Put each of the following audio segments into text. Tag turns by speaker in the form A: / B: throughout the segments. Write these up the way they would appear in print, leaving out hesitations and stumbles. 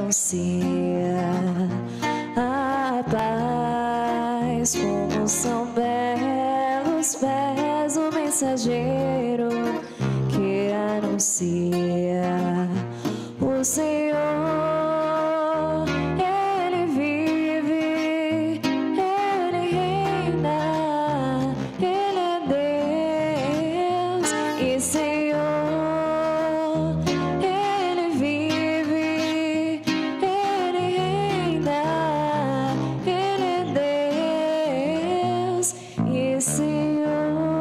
A: anuncia a paz, como são belos pés o mensageiro que anuncia o Senhor. Ele vive, Ele reina, Ele é Deus e Senhor. Ele vive, Ele reina, Ele é Deus e Senhor.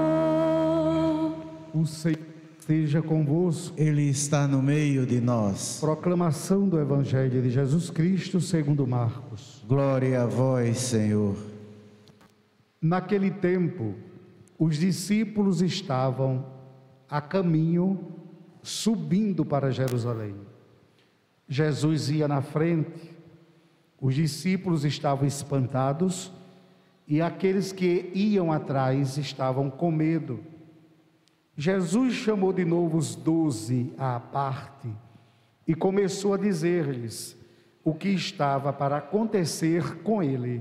B: O Senhor esteja convosco.
C: Ele está no meio de nós.
B: Proclamação do Evangelho de Jesus Cristo segundo Marcos.
C: Glória a vós, Senhor.
B: Naquele tempo, os discípulos estavam a caminho, subindo para Jerusalém. Jesus ia na frente, os discípulos estavam espantados e aqueles que iam atrás estavam com medo. Jesus chamou de novo os 12 à parte e começou a dizer-lhes o que estava para acontecer com ele.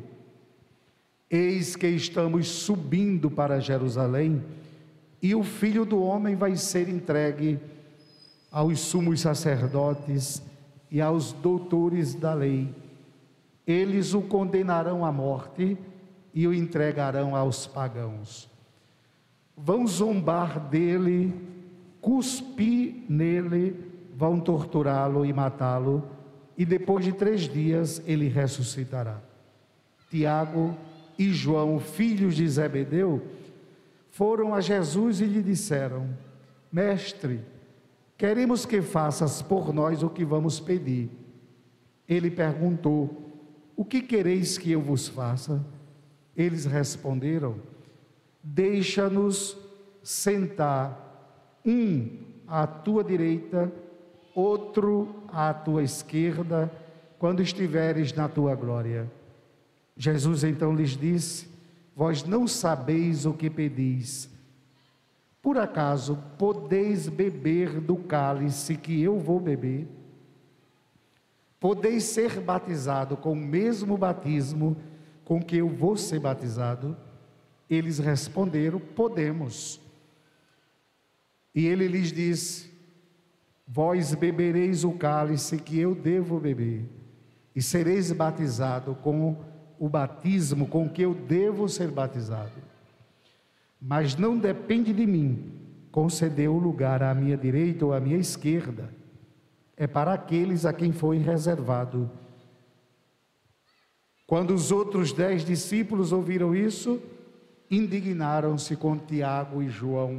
B: Eis que estamos subindo para Jerusalém e o Filho do Homem vai ser entregue aos sumos sacerdotes e aos doutores da lei. Eles o condenarão à morte e o entregarão aos pagãos. Vão zombar dele, cuspir nele, vão torturá-lo e matá-lo, e depois de 3 dias ele ressuscitará. Tiago e João, filhos de Zebedeu, foram a Jesus e lhe disseram: Mestre, queremos que faças por nós o que vamos pedir. Ele perguntou: O que quereis que eu vos faça? Eles responderam: Deixa-nos sentar, um à tua direita, outro à tua esquerda, quando estiveres na tua glória. Jesus então lhes disse: Vós não sabeis o que pedis. Por acaso podeis beber do cálice que eu vou beber? Podeis ser batizado com o mesmo batismo com que eu vou ser batizado? Eles responderam: Podemos. E ele lhes disse: Vós bebereis o cálice que eu devo beber, e sereis batizado com o batismo com que eu devo ser batizado. Mas não depende de mim conceder o lugar à minha direita ou à minha esquerda. É para aqueles a quem foi reservado. Quando os outros 10 discípulos ouviram isso, indignaram-se com Tiago e João.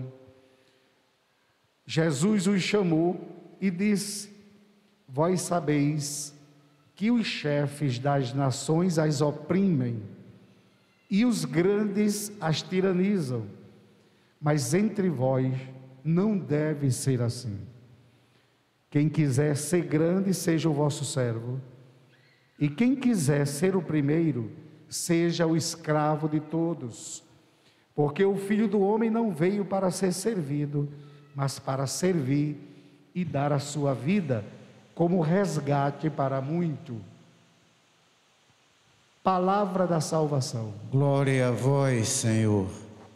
B: Jesus os chamou e disse: Vós sabeis que os chefes das nações as oprimem e os grandes as tiranizam, mas entre vós não deve ser assim. Quem quiser ser grande, seja o vosso servo, e quem quiser ser o primeiro, seja o escravo de todos. Porque o Filho do Homem não veio para ser servido, mas para servir e dar a sua vida como resgate para muito. Palavra da salvação.
C: Glória a vós, Senhor.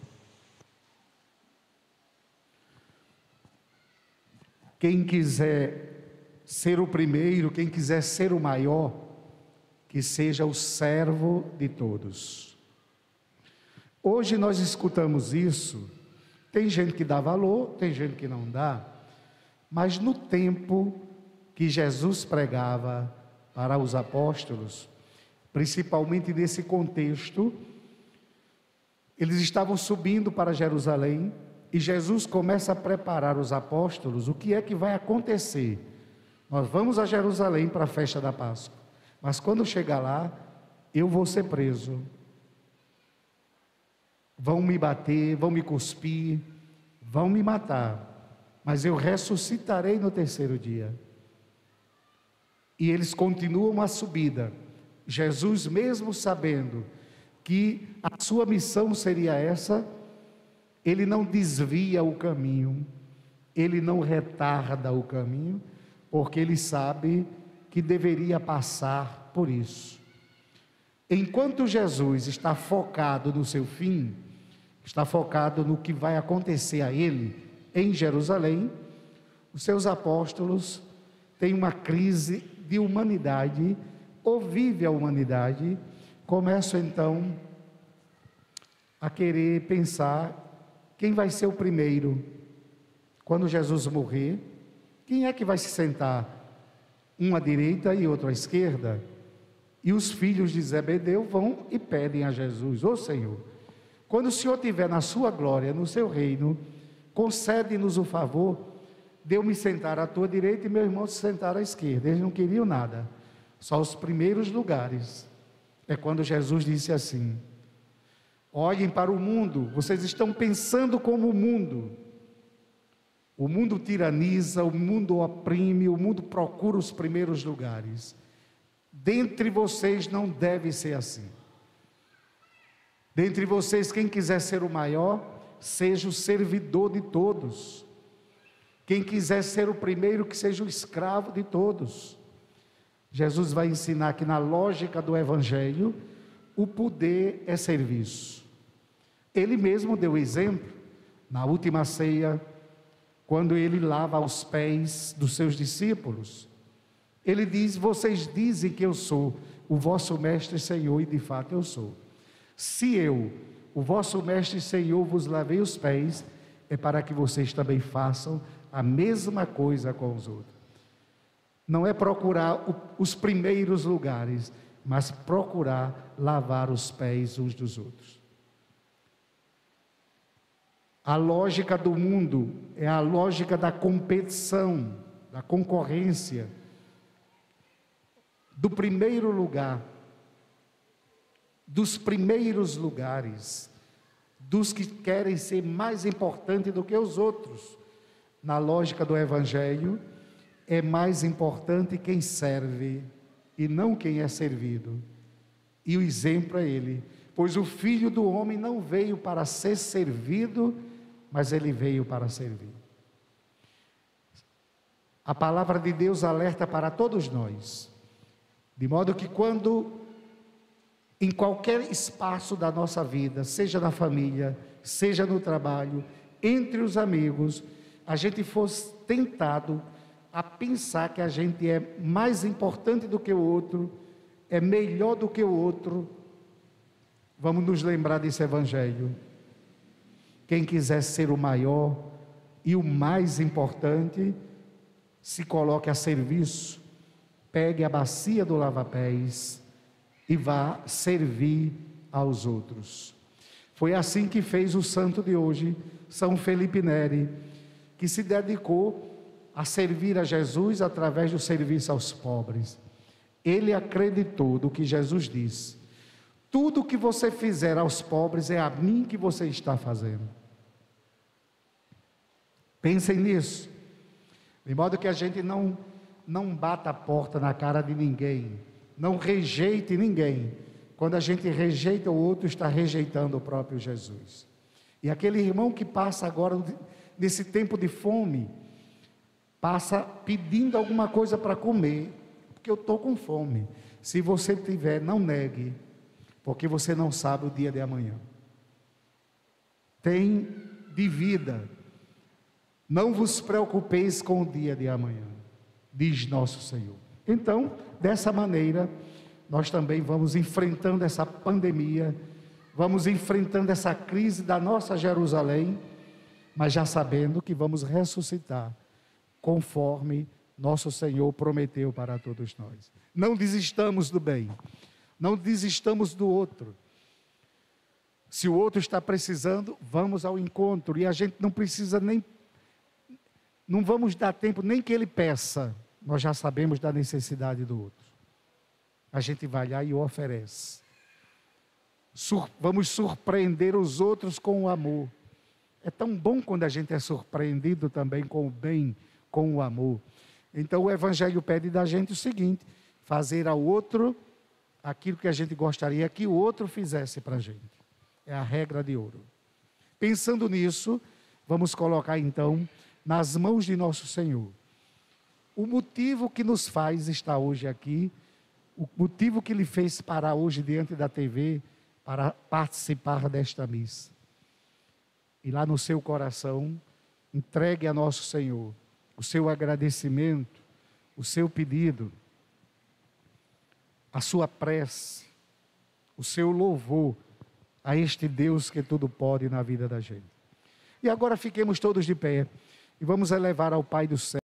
B: Quem quiser ser o primeiro, quem quiser ser o maior, que seja o servo de todos. Hoje nós escutamos isso, tem gente que dá valor, tem gente que não dá, mas no tempo que Jesus pregava para os apóstolos, principalmente nesse contexto, eles estavam subindo para Jerusalém e Jesus começa a preparar os apóstolos. O que é que vai acontecer? Nós vamos a Jerusalém para a festa da Páscoa, mas quando chegar lá, eu vou ser preso. Vão me bater, vão me cuspir, vão me matar, mas eu ressuscitarei no 3º dia. E eles continuam a subida. Jesus, mesmo sabendo que a sua missão seria essa, ele não desvia o caminho, ele não retarda o caminho, porque ele sabe que deveria passar por isso. Enquanto Jesus está focado no seu fim, está focado no que vai acontecer a ele em Jerusalém, os seus apóstolos têm uma crise de humanidade, ou vive a humanidade, começam então a querer pensar quem vai ser o primeiro. Quando Jesus morrer, quem é que vai se sentar? Um à direita e outro à esquerda? E os filhos de Zebedeu vão e pedem a Jesus: ô Senhor, quando o Senhor estiver na sua glória, no seu reino, concede-nos o favor de eu me sentar à tua direita e meu irmão se sentar à esquerda. Eles não queriam nada, só os primeiros lugares. É quando Jesus disse assim: olhem para o mundo, vocês estão pensando como o mundo. O mundo tiraniza, o mundo oprime, o mundo procura os primeiros lugares. Dentre vocês não deve ser assim. Dentre vocês, quem quiser ser o maior, seja o servidor de todos. Quem quiser ser o primeiro, que seja o escravo de todos. Jesus vai ensinar que na lógica do Evangelho, o poder é serviço. Ele mesmo deu exemplo na última ceia, quando ele lava os pés dos seus discípulos. Ele diz: vocês dizem que eu sou o vosso mestre e Senhor, e de fato eu sou. Se eu, o vosso mestre e Senhor, vos lavei os pés, é para que vocês também façam a mesma coisa com os outros. Não é procurar os primeiros lugares, mas procurar lavar os pés uns dos outros. A lógica do mundo é a lógica da competição, da concorrência, do primeiro lugar, dos primeiros lugares, dos que querem ser mais importantes do que os outros. Na lógica do Evangelho, é mais importante quem serve e não quem é servido. E o exemplo é ele, pois o Filho do Homem não veio para ser servido, mas ele veio para servir. A palavra de Deus alerta para todos nós, de modo que quando, em qualquer espaço da nossa vida, seja na família, seja no trabalho, entre os amigos, a gente fosse tentado a pensar que a gente é mais importante do que o outro, é melhor do que o outro, vamos nos lembrar desse Evangelho. Quem quiser ser o maior e o mais importante, se coloque a serviço, pegue a bacia do lava-pés e vá servir aos outros. Foi assim que fez o santo de hoje, São Felipe Neri, que se dedicou a servir a Jesus através do serviço aos pobres. Ele acreditou no que Jesus disse: tudo que você fizer aos pobres é a mim que você está fazendo. Pensem nisso, de modo que a gente não bata a porta na cara de ninguém, não rejeite ninguém. Quando a gente rejeita o outro, está rejeitando o próprio Jesus. E aquele irmão que passa agora, nesse tempo de fome, passa pedindo alguma coisa para comer, porque eu estou com fome. Se você tiver, não negue, porque você não sabe o dia de amanhã. Tem de vida. Não vos preocupeis com o dia de amanhã, diz nosso Senhor. Então, dessa maneira, nós também vamos enfrentando essa pandemia, vamos enfrentando essa crise da nossa Jerusalém, mas já sabendo que vamos ressuscitar, conforme nosso Senhor prometeu para todos nós. Não desistamos do bem, não desistamos do outro. Se o outro está precisando, vamos ao encontro, e a gente não precisa não vamos dar tempo nem que ele peça, nós já sabemos da necessidade do outro. A gente vai lá e o oferece. Vamos surpreender os outros com o amor. É tão bom quando a gente é surpreendido também com o bem, com o amor. Então o Evangelho pede da gente o seguinte: fazer ao outro aquilo que a gente gostaria que o outro fizesse para a gente. É a regra de ouro. Pensando nisso, vamos colocar então nas mãos de nosso Senhor o motivo que nos faz estar hoje aqui, o motivo que lhe fez parar hoje diante da TV para participar desta missa. E lá no seu coração, entregue a nosso Senhor o seu agradecimento, o seu pedido, a sua prece, o seu louvor a este Deus que tudo pode na vida da gente. E agora fiquemos todos de pé e vamos elevar ao Pai do céu